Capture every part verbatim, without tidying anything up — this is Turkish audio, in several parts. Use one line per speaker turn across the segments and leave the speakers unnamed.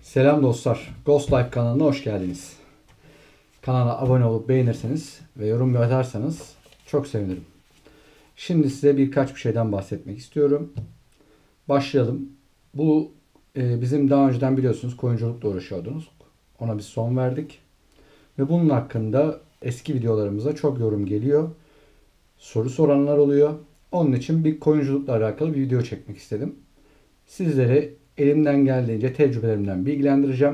Selam dostlar. Ghost Life kanalına hoş geldiniz. Kanala abone olup beğenirseniz ve yorum atarsanız çok sevinirim. Şimdi size birkaç bir şeyden bahsetmek istiyorum. Başlayalım. Bu e, bizim daha önceden biliyorsunuz koyunculukla uğraşıyordunuz. Ona bir son verdik. Ve bunun hakkında eski videolarımıza çok yorum geliyor. Soru soranlar oluyor. Onun için bir koyunculukla alakalı bir video çekmek istedim. Sizleri elimden geldiğince tecrübelerimden bilgilendireceğim.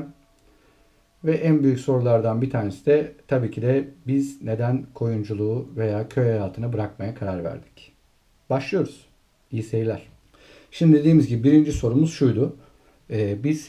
Ve en büyük sorulardan bir tanesi de tabii ki de biz neden koyunculuğu veya köy hayatını bırakmaya karar verdik? Başlıyoruz. İyi seyirler. Şimdi dediğimiz gibi birinci sorumuz şuydu. Ee, biz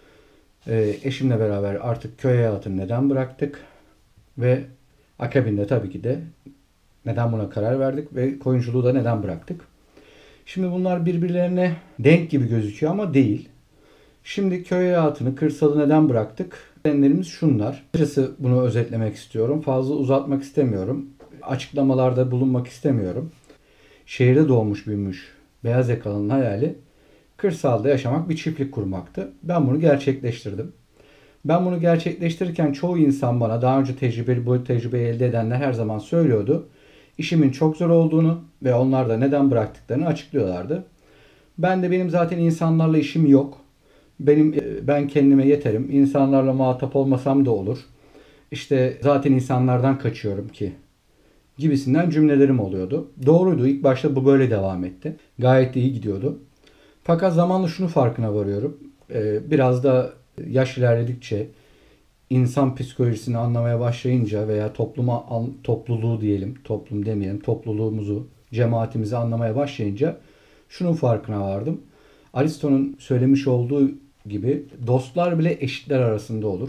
e, eşimle beraber artık köy hayatını neden bıraktık? Ve akabinde tabii ki de neden buna karar verdik ve koyunculuğu da neden bıraktık? Şimdi bunlar birbirlerine denk gibi gözüküyor ama değil. Şimdi köy hayatını, kırsalı neden bıraktık? Nedenlerimiz şunlar. Kısacası bunu özetlemek istiyorum. Fazla uzatmak istemiyorum. Açıklamalarda bulunmak istemiyorum. Şehirde doğmuş büyümüş beyaz yakalının hayali kırsalda yaşamak, bir çiftlik kurmaktı. Ben bunu gerçekleştirdim. Ben bunu gerçekleştirirken çoğu insan bana, daha önce tecrübeli, bu tecrübeyi elde edenler her zaman söylüyordu. İşimin çok zor olduğunu ve onlar da neden bıraktıklarını açıklıyorlardı. Ben de benim zaten insanlarla işim yok. Benim ben kendime yeterim. İnsanlarla muhatap olmasam da olur. İşte zaten insanlardan kaçıyorum ki gibisinden cümlelerim oluyordu. Doğruydu. İlk başta bu böyle devam etti. Gayet de iyi gidiyordu. Fakat zamanla şunu farkına varıyorum. Biraz da yaş ilerledikçe insan psikolojisini anlamaya başlayınca veya topluma topluluğu diyelim, toplum demeyelim, topluluğumuzu, cemaatimizi anlamaya başlayınca şunun farkına vardım. Aristo'nun söylemiş olduğu gibi dostlar bile eşitler arasında olur.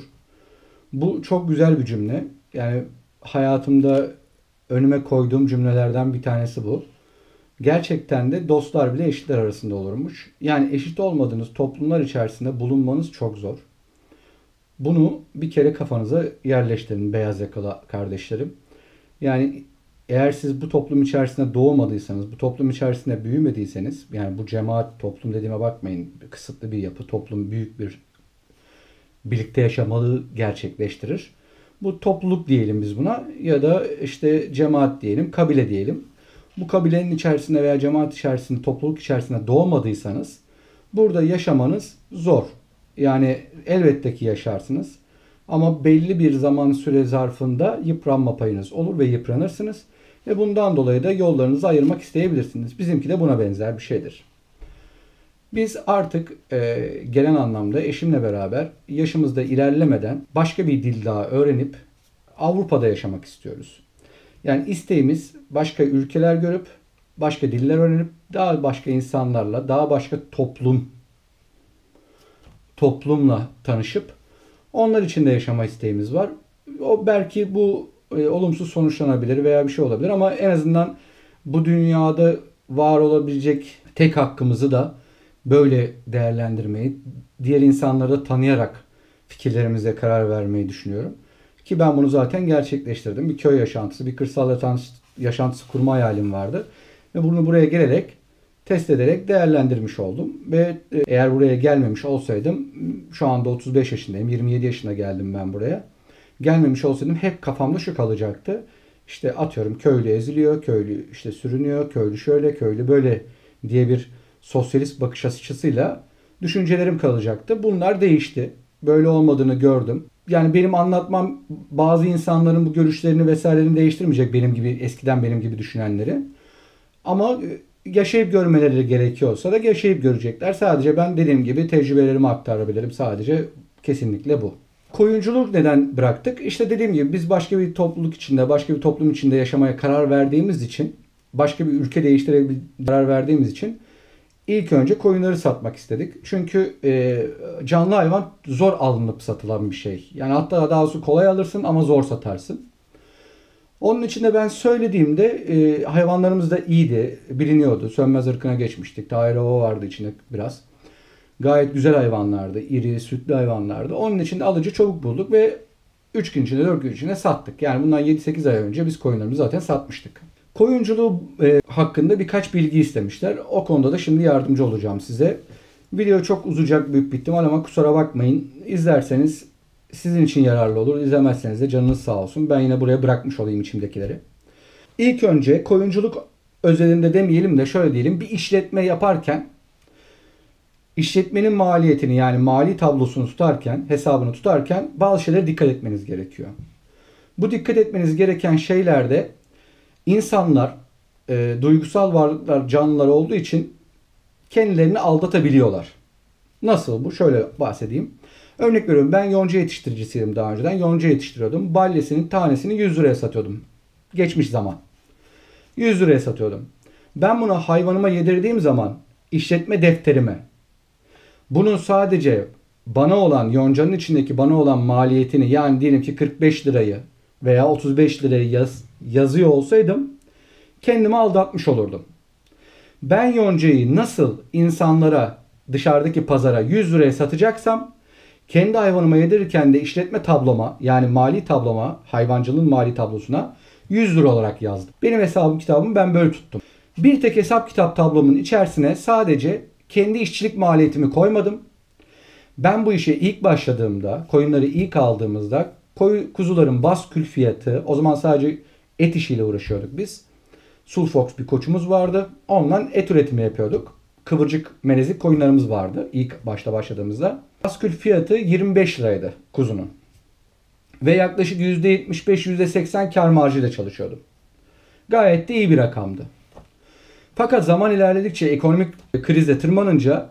Bu çok güzel bir cümle. Yani hayatımda önüme koyduğum cümlelerden bir tanesi bu. Gerçekten de dostlar bile eşitler arasında olurmuş. Yani eşit olmadığınız toplumlar içerisinde bulunmanız çok zor. Bunu bir kere kafanıza yerleştirin beyaz yakalı kardeşlerim. Yani eğer siz bu toplum içerisinde doğmadıysanız, bu toplum içerisinde büyümediyseniz, yani bu cemaat toplum dediğime bakmayın, kısıtlı bir yapı, toplum büyük bir birlikte yaşamalı gerçekleştirir. Bu topluluk diyelim biz buna ya da işte cemaat diyelim, kabile diyelim. Bu kabilenin içerisinde veya cemaat içerisinde, topluluk içerisinde doğmadıysanız burada yaşamanız zor. Yani elbette ki yaşarsınız. Ama belli bir zaman süre zarfında yıpranma payınız olur ve yıpranırsınız. Ve bundan dolayı da yollarınızı ayırmak isteyebilirsiniz. Bizimki de buna benzer bir şeydir. Biz artık e, genel anlamda eşimle beraber yaşımızda ilerlemeden başka bir dil daha öğrenip Avrupa'da yaşamak istiyoruz. Yani isteğimiz başka ülkeler görüp, başka diller öğrenip, daha başka insanlarla, daha başka toplum toplumla tanışıp onlar için de yaşama isteğimiz var. O belki bu e, olumsuz sonuçlanabilir veya bir şey olabilir ama en azından bu dünyada var olabilecek tek hakkımızı da böyle değerlendirmeyi, diğer insanları da tanıyarak fikirlerimize karar vermeyi düşünüyorum. Ki ben bunu zaten gerçekleştirdim. Bir köy yaşantısı, bir kırsal yaşantısı kurma hayalim vardı. Ve bunu buraya gelerek, test ederek değerlendirmiş oldum. Ve eğer buraya gelmemiş olsaydım, şu anda otuz beş yaşındayım, yirmi yedi yaşına geldim ben buraya. Gelmemiş olsaydım hep kafamda şu kalacaktı. İşte atıyorum köylü eziliyor, köylü işte sürünüyor, köylü şöyle, köylü böyle diye bir sosyalist bakış açısıyla düşüncelerim kalacaktı. Bunlar değişti. Böyle olmadığını gördüm. Yani benim anlatmam bazı insanların bu görüşlerini vesairelerini değiştirmeyecek, benim gibi, eskiden benim gibi düşünenleri. Ama yaşayıp görmeleri gerekiyorsa da yaşayıp görecekler. Sadece ben dediğim gibi tecrübelerimi aktarabilirim. Sadece kesinlikle bu. Koyunculuk neden bıraktık? İşte dediğim gibi biz başka bir topluluk içinde, başka bir toplum içinde yaşamaya karar verdiğimiz için, başka bir ülke değiştirebilmeye karar verdiğimiz için ilk önce koyunları satmak istedik. Çünkü e, canlı hayvan zor alınıp satılan bir şey. Yani hatta daha doğrusu kolay alırsın ama zor satarsın. Onun için de ben söylediğimde e, hayvanlarımız da iyiydi, biliniyordu. Sönmez ırkına geçmiştik. Tahir Ova vardı içinde biraz. Gayet güzel hayvanlardı, iri, sütlü hayvanlardı. Onun için de alıcı çabuk bulduk ve üç gün içinde, dört gün içinde sattık. Yani bundan yedi sekiz ay önce biz koyunlarımızı zaten satmıştık. Koyunculuğu e, hakkında birkaç bilgi istemişler. O konuda da şimdi yardımcı olacağım size. Video çok uzayacak büyük bir ihtimal ama kusura bakmayın. İzlerseniz sizin için yararlı olur. İzlemezseniz de canınız sağ olsun. Ben yine buraya bırakmış olayım içimdekileri. İlk önce koyunculuk özelinde demeyelim de şöyle diyelim. Bir işletme yaparken işletmenin maliyetini yani mali tablosunu tutarken, hesabını tutarken bazı şeylere dikkat etmeniz gerekiyor. Bu dikkat etmeniz gereken şeylerde insanlar e, duygusal varlıklar, canlılar olduğu için kendilerini aldatabiliyorlar. Nasıl bu? Şöyle bahsedeyim. Örnek veriyorum, ben yonca yetiştiricisiydim daha önceden. Yonca yetiştiriyordum. Balyesinin tanesini yüz liraya satıyordum. Geçmiş zaman. yüz liraya satıyordum. Ben bunu hayvanıma yedirdiğim zaman işletme defterime bunun sadece bana olan, yoncanın içindeki bana olan maliyetini, yani diyelim ki kırk beş lirayı veya otuz beş lirayı yaz, yazıyor olsaydım kendimi aldatmış olurdum. Ben yoncayı nasıl insanlara, dışarıdaki pazara yüz liraya satacaksam kendi hayvanıma yedirirken de işletme tabloma, yani mali tabloma, hayvancılığın mali tablosuna yüz lira olarak yazdım. Benim hesabım kitabımı ben böyle tuttum. Bir tek hesap kitap tablomun içerisine sadece kendi işçilik maliyetimi koymadım. Ben bu işe ilk başladığımda, koyunları ilk aldığımızda koyu, kuzuların baskül fiyatı, o zaman sadece et işiyle uğraşıyorduk biz. Sulfox bir koçumuz vardı. Ondan et üretimi yapıyorduk. Kıvırcık melezlik koyunlarımız vardı ilk başta başladığımızda. Baskül fiyatı yirmi beş liraydı kuzunun. Ve yaklaşık yüzde yetmiş beş yüzde seksen kar marjıyla çalışıyordum. Gayet de iyi bir rakamdı. Fakat zaman ilerledikçe ekonomik krizle tırmanınca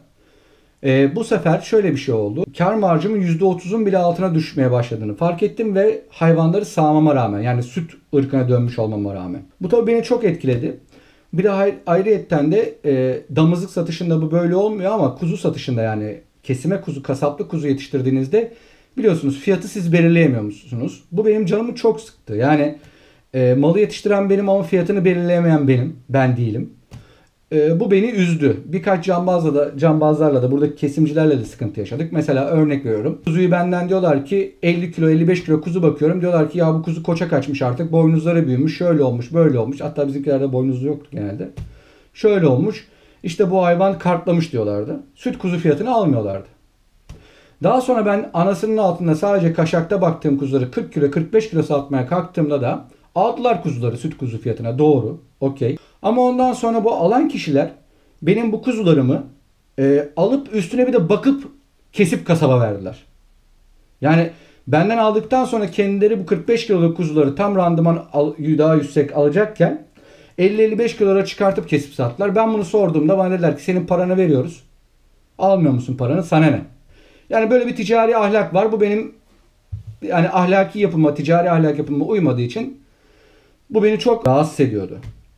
e, bu sefer şöyle bir şey oldu. Kar marjımın yüzde otuzun bile altına düşmeye başladığını fark ettim ve hayvanları sağmama rağmen, yani süt ırkına dönmüş olmama rağmen. Bu tabii beni çok etkiledi. Bir de ayrıyetten de e, damızlık satışında bu böyle olmuyor ama kuzu satışında, yani kesime kuzu, kasaplı kuzu yetiştirdiğinizde biliyorsunuz fiyatı siz belirleyemiyor musunuz? Bu benim canımı çok sıktı. Yani e, malı yetiştiren benim ama fiyatını belirleyemeyen benim. Ben değilim. E, bu beni üzdü. Birkaç cambazla da, cambazlarla da, buradaki kesimcilerle de sıkıntı yaşadık. Mesela örnek veriyorum. Kuzuyu benden diyorlar ki elli kilo elli beş kilo kuzu bakıyorum. Diyorlar ki ya bu kuzu koça kaçmış artık. Boynuzları büyümüş. Şöyle olmuş böyle olmuş. Hatta bizimkilerde boynuzlu yoktu genelde. Şöyle olmuş. İşte bu hayvan kartlamış diyorlardı. Süt kuzu fiyatını almıyorlardı. Daha sonra ben anasının altında sadece kaşakta baktığım kuzuları kırk kilo kırk beş kilo satmaya kalktığımda da aldılar kuzuları süt kuzu fiyatına, doğru. Okey. Ama ondan sonra bu alan kişiler benim bu kuzularımı e, alıp üstüne bir de bakıp kesip kasaba verdiler. Yani benden aldıktan sonra kendileri bu kırk beş kiloluk kuzuları tam randıman al, daha yüksek alacakken elli elli beş kilolara çıkartıp kesip sattılar. Ben bunu sorduğumda bana dediler ki senin paranı veriyoruz. Almıyor musun paranı? Sana ne? Yani böyle bir ticari ahlak var. Bu benim yani ahlaki yapıma, ticari ahlak yapıma uymadığı için bu beni çok rahatsız ediyordu.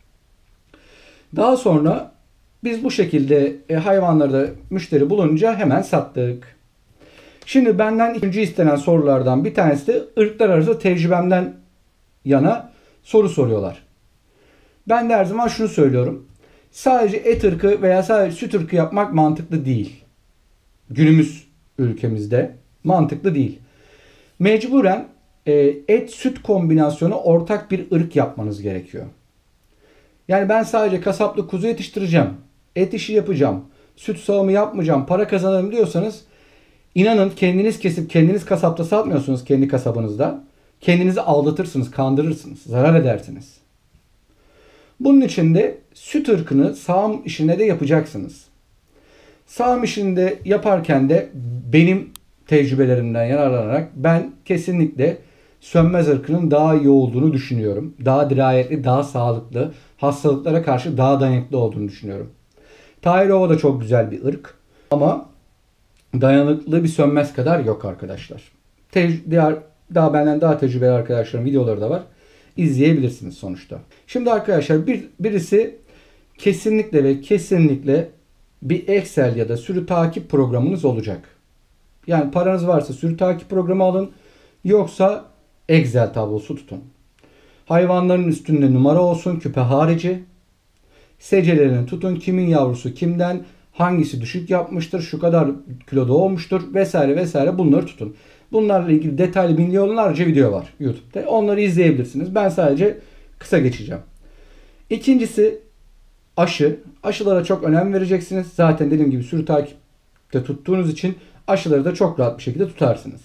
Daha sonra biz bu şekilde e, hayvanları da müşteri bulunca hemen sattık. Şimdi benden ikinci istenen sorulardan bir tanesi de ırklar arası tecrübemden yana soru soruyorlar. Ben de her zaman şunu söylüyorum. Sadece et ırkı veya sadece süt ırkı yapmak mantıklı değil. Günümüz ülkemizde mantıklı değil. Mecburen e, et süt kombinasyonu ortak bir ırk yapmanız gerekiyor. Yani ben sadece kasaplı kuzu yetiştireceğim, et işi yapacağım, süt sağımı yapmayacağım, para kazanırım diyorsanız inanın kendiniz kesip kendiniz kasapta satmıyorsunuz, kendi kasabınızda. Kendinizi aldatırsınız, kandırırsınız, zarar edersiniz. Bunun için de süt ırkını sağım işine de yapacaksınız. Sağım işinde yaparken de benim tecrübelerimden yararlanarak ben kesinlikle sönmez ırkının daha iyi olduğunu düşünüyorum. Daha dirayetli, daha sağlıklı, hastalıklara karşı daha dayanıklı olduğunu düşünüyorum. Tahirova da çok güzel bir ırk ama dayanıklı bir sönmez kadar yok arkadaşlar. Te- diğer daha benden daha tecrübeli arkadaşlarım videoları da var. İzleyebilirsiniz sonuçta. Şimdi arkadaşlar bir, birisi kesinlikle ve kesinlikle bir Excel ya da sürü takip programınız olacak. Yani paranız varsa sürü takip programı alın. Yoksa Excel tablosu tutun. Hayvanların üstünde numara olsun, küpe harici. Secelerini tutun. Kimin yavrusu kimden, hangisi düşük yapmıştır, şu kadar kilo doğmuştur vesaire vesaire, bunları tutun. Bunlarla ilgili detaylı milyonlarca video var YouTube'da. Onları izleyebilirsiniz. Ben sadece kısa geçeceğim. İkincisi aşı. Aşılara çok önem vereceksiniz. Zaten dediğim gibi sürü takip de tuttuğunuz için aşıları da çok rahat bir şekilde tutarsınız.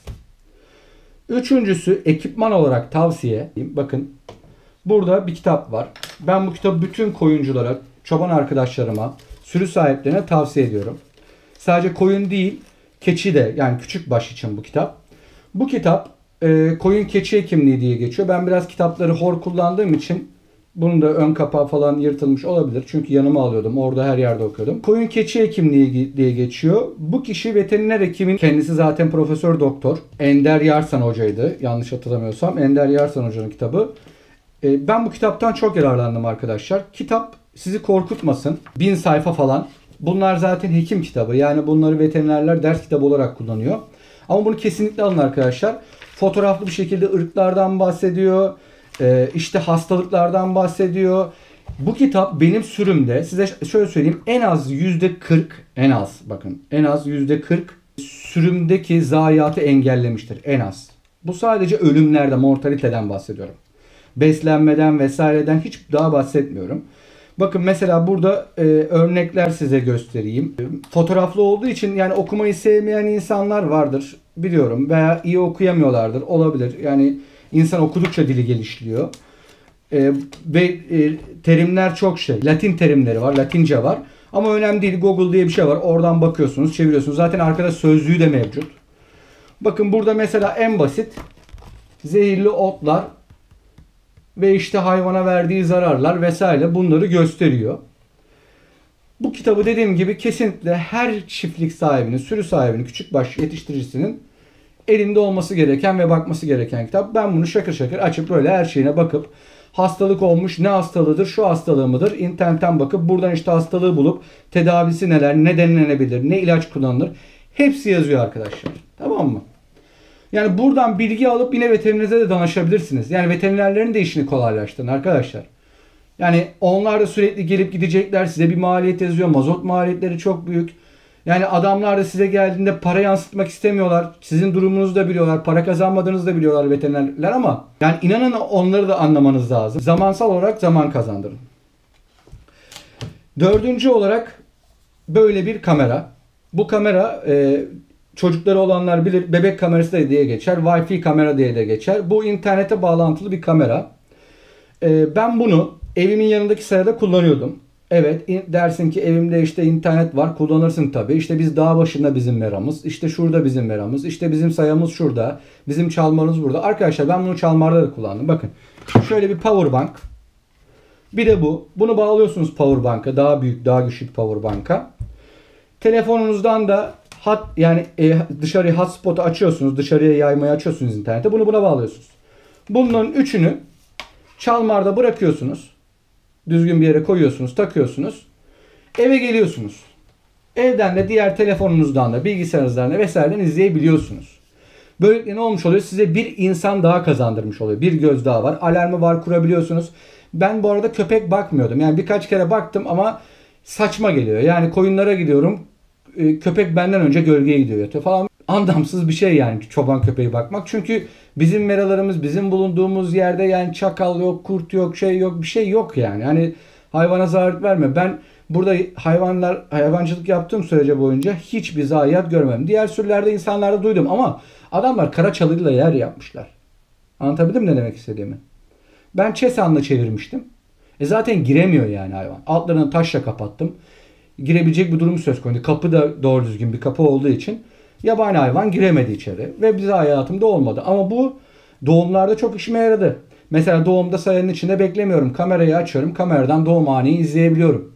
Üçüncüsü ekipman olarak tavsiye. Bakın burada bir kitap var. Ben bu kitabı bütün koyunculara, çoban arkadaşlarıma, sürü sahiplerine tavsiye ediyorum. Sadece koyun değil, keçi de, yani küçük baş için bu kitap. Bu kitap e, koyun keçi hekimliği diye geçiyor. Ben biraz kitapları hor kullandığım için bunun da ön kapağı falan yırtılmış olabilir. Çünkü yanıma alıyordum. Orada her yerde okuyordum. Koyun keçi hekimliği diye geçiyor. Bu kişi veteriner hekimin, kendisi zaten profesör doktor. Ender Yarsan hocaydı. Yanlış hatırlamıyorsam. Ender Yarsan hocanın kitabı. E, ben bu kitaptan çok yararlandım arkadaşlar. Kitap sizi korkutmasın. Bin sayfa falan. Bunlar zaten hekim kitabı. Yani bunları veterinerler ders kitabı olarak kullanıyor. Ama bunu kesinlikle alın arkadaşlar. Fotoğraflı bir şekilde ırklardan bahsediyor. Ee, işte hastalıklardan bahsediyor. Bu kitap benim sürümde, size şöyle söyleyeyim, en az yüzde kırk, en az bakın en az yüzde kırk sürümdeki zayiatı engellemiştir. En az. Bu sadece ölümlerde, mortaliteden bahsediyorum. Beslenmeden vesaireden hiç daha bahsetmiyorum. Bakın mesela burada e, örnekler size göstereyim. Fotoğraflı olduğu için yani okumayı sevmeyen insanlar vardır biliyorum, veya iyi okuyamıyorlardır, olabilir. Yani insan okudukça dili gelişiyor. E, ve e, terimler çok şey. Latin terimleri var, Latince var. Ama önemli değil. Google diye bir şey var. Oradan bakıyorsunuz, çeviriyorsunuz. Zaten arkada sözlüğü de mevcut. Bakın burada mesela en basit zehirli otlar ve işte hayvana verdiği zararlar vesaire, bunları gösteriyor. Bu kitabı dediğim gibi kesinlikle her çiftlik sahibinin, sürü sahibinin, küçükbaş yetiştiricisinin elinde olması gereken ve bakması gereken kitap. Ben bunu şakır şakır açıp böyle her şeyine bakıp, hastalık olmuş, ne hastalığıdır, şu hastalığı mıdır, internetten bakıp buradan işte hastalığı bulup tedavisi neler, ne denilebilir, ne ilaç kullanılır, hepsi yazıyor arkadaşlar. Tamam mı? Yani buradan bilgi alıp yine veterinerinize de danışabilirsiniz. Yani veterinerlerin de işini kolaylaştırın arkadaşlar. Yani onlar da sürekli gelip gidecekler. Size bir maliyet yazıyor. Mazot maliyetleri çok büyük. Yani adamlar da size geldiğinde para yansıtmak istemiyorlar. Sizin durumunuzu da biliyorlar. Para kazanmadığınızı da biliyorlar veterinerler, ama yani inanın onları da anlamanız lazım. Zamansal olarak zaman kazandırın. Dördüncü olarak böyle bir kamera. Bu kamera e, çocukları olanlar bilir, bebek kamerası da diye geçer. Wi-Fi kamera diye de geçer. Bu internete bağlantılı bir kamera. E, ben bunu evimin yanındaki serada kullanıyordum. Evet, dersin ki evimde işte internet var, kullanırsın tabii. İşte biz dağ başında bizim meramız, işte şurada bizim meramız, işte bizim sayamız şurada, bizim çalmarımız burada. Arkadaşlar ben bunu çalmarda da kullandım. Bakın şöyle bir power bank. Bir de bu. Bunu bağlıyorsunuz power bank'a, daha büyük, daha güçlü bir power bank'a. Telefonunuzdan da hat, yani e, dışarıya hotspot'u açıyorsunuz, dışarıya yaymayı açıyorsunuz internete. Bunu buna bağlıyorsunuz. Bunların üçünü çalmarda bırakıyorsunuz. Düzgün bir yere koyuyorsunuz, takıyorsunuz. Eve geliyorsunuz. Evden de diğer telefonunuzdan da, bilgisayarınızdan da vesaireden izleyebiliyorsunuz. Böylelikle ne olmuş oluyor? Size bir insan daha kazandırmış oluyor. Bir göz daha var. Alarmı var, kurabiliyorsunuz. Ben bu arada köpek bakmıyordum. Yani birkaç kere baktım ama saçma geliyor. Yani koyunlara gidiyorum. Köpek benden önce gölgeye gidiyor yatıyor falan. Anlamsız bir şey yani çoban köpeği bakmak. Çünkü bizim meralarımız, bizim bulunduğumuz yerde yani çakal yok, kurt yok, şey yok, bir şey yok yani. Hani hayvana zarar verme. Ben burada hayvanlar, hayvancılık yaptığım sürece boyunca hiçbir zayiat görmedim. Diğer sürülerde, insanlarda duydum ama adamlar kara çalıyla yer yapmışlar. Anlatabildim mi ne demek istediğimi? Ben Çesan'la çevirmiştim. E zaten giremiyor yani hayvan. Altlarını taşla kapattım. Girebilecek bir durum söz konusu. Kapı da doğru düzgün bir kapı olduğu için yabani hayvan giremedi içeri. Ve bize hayatımda olmadı. Ama bu doğumlarda çok işime yaradı. Mesela doğumda sayanın içinde beklemiyorum. Kamerayı açıyorum. Kameradan doğum anını izleyebiliyorum.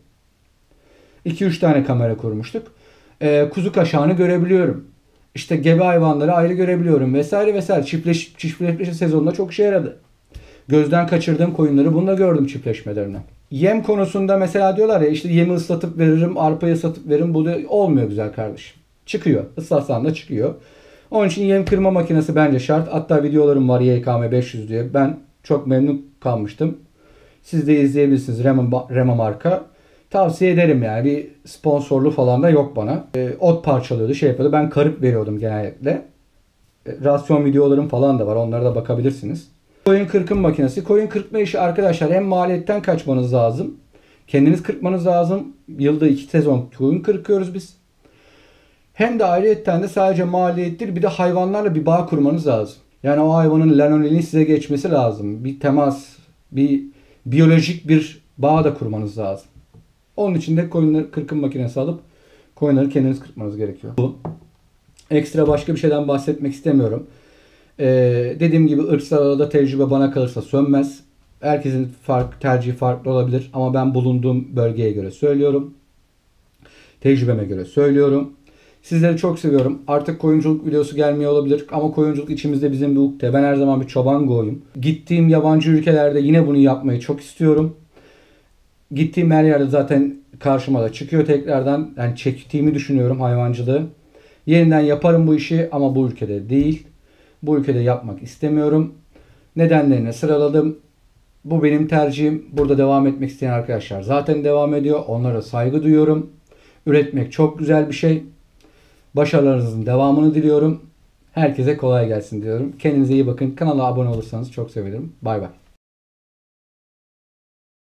iki üç tane kamera kurmuştuk. Ee, kuzu kaşağını görebiliyorum. İşte gebe hayvanları ayrı görebiliyorum. Vesaire vesaire. Çiftleş, çiftleşme sezonunda çok işe yaradı. Gözden kaçırdığım koyunları bununla gördüm çiftleşmelerini. Yem konusunda mesela diyorlar ya işte yemi ıslatıp veririm, arpayı ıslatıp veririm. Bu da olmuyor güzel kardeşim. Çıkıyor. Islatsan da çıkıyor. Onun için yem kırma makinesi bence şart. Hatta videolarım var Y K M beş yüz diye. Ben çok memnun kalmıştım. Siz de izleyebilirsiniz. Rema, Rema marka. Tavsiye ederim yani. Bir sponsorlu falan da yok bana. E, ot parçalıyordu, şey yapıyordu. Ben karıp veriyordum genellikle. E, rasyon videolarım falan da var. Onlara da bakabilirsiniz. Koyun kırkım makinesi. Koyun kırpma işi arkadaşlar hem maliyetten kaçmanız lazım. Kendiniz kırpmanız lazım. Yılda iki sezon koyun kırkıyoruz biz. Hem de ayrıyetten de sadece maliyettir, bir de hayvanlarla bir bağ kurmanız lazım. Yani o hayvanın lanolinin size geçmesi lazım. Bir temas, bir biyolojik bir bağ da kurmanız lazım. Onun için de koyunları kırkım makinesi alıp koyunları kendiniz kırpmanız gerekiyor. Bu. Ekstra başka bir şeyden bahsetmek istemiyorum. Ee, dediğim gibi ırksal arada tecrübe bana kalırsa sönmez. Herkesin fark, tercihi farklı olabilir ama ben bulunduğum bölgeye göre söylüyorum. Tecrübeme göre söylüyorum. Sizleri çok seviyorum. Artık koyunculuk videosu gelmiyor olabilir ama koyunculuk içimizde bizim bir ukde. Ben her zaman bir çoban goyum. Gittiğim yabancı ülkelerde yine bunu yapmayı çok istiyorum. Gittiğim her yerde zaten karşıma da çıkıyor tekrardan. Yani çektiğimi düşünüyorum hayvancılığı. Yeniden yaparım bu işi ama bu ülkede değil. Bu ülkede yapmak istemiyorum. Nedenlerini sıraladım. Bu benim tercihim. Burada devam etmek isteyen arkadaşlar zaten devam ediyor. Onlara saygı duyuyorum. Üretmek çok güzel bir şey. Başarılarınızın devamını diliyorum. Herkese kolay gelsin diyorum. Kendinize iyi bakın. Kanala abone olursanız çok sevinirim. Bay bay.